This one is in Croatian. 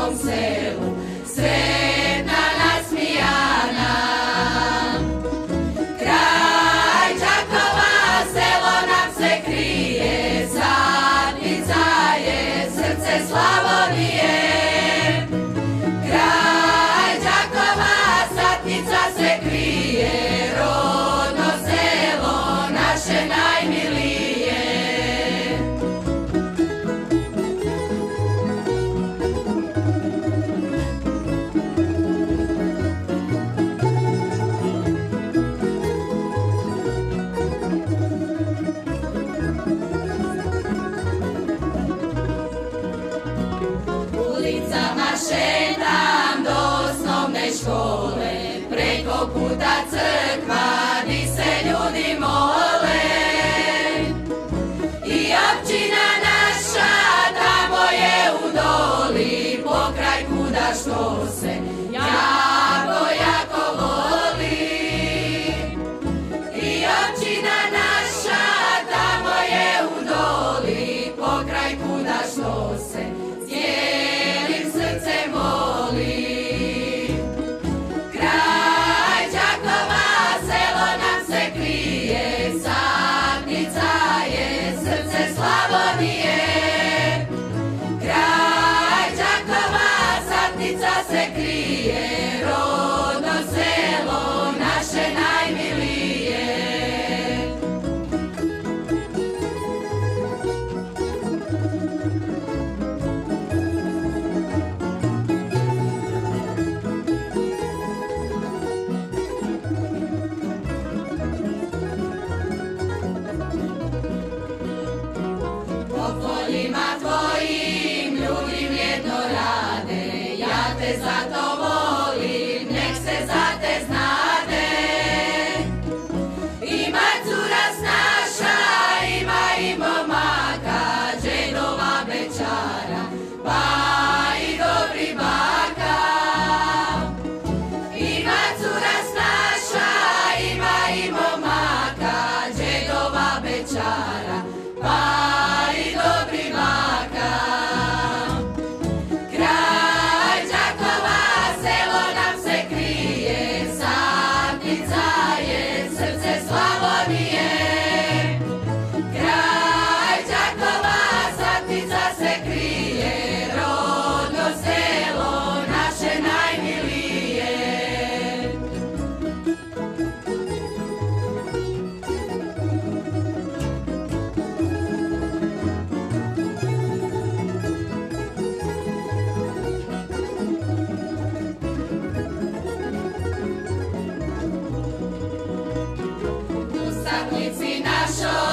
svom selu, sretna nasmijana. Kraj Đakova, selo nam se krije, satnica je srce Slavonije. Kraj Đakova, satnica se krije, rodno selo naše najmilije. Ulicama šetam do osnovne škole, preko puta crkva di se ljudi mole. I općina naša tamo je u doli, pokraj kuda što se jako, jako voli. I općina naša tamo je u doli, pokraj kuda što se cijelim srcem voli. Kraj Đakova, selo nam se krije, satnica je srce Slavonije. Kraj Đakova, satnica se krije, rodno selo naše najmilije. Po poljima tvojim ljudi vjerno rade, ja te zato volim, nek se za te znade. Ima cura snaša, ima i momaka, džedova bečara, pa i dobri baka. Ima cura snaša, ima i momaka, džedova bečara, pa i dobri baka. Kraj Đakova, selo nam se krije, satnica je srce Slavonije. Kraj Đakova, satnica se krije, rodno selo naše najmilije. U satnici našoj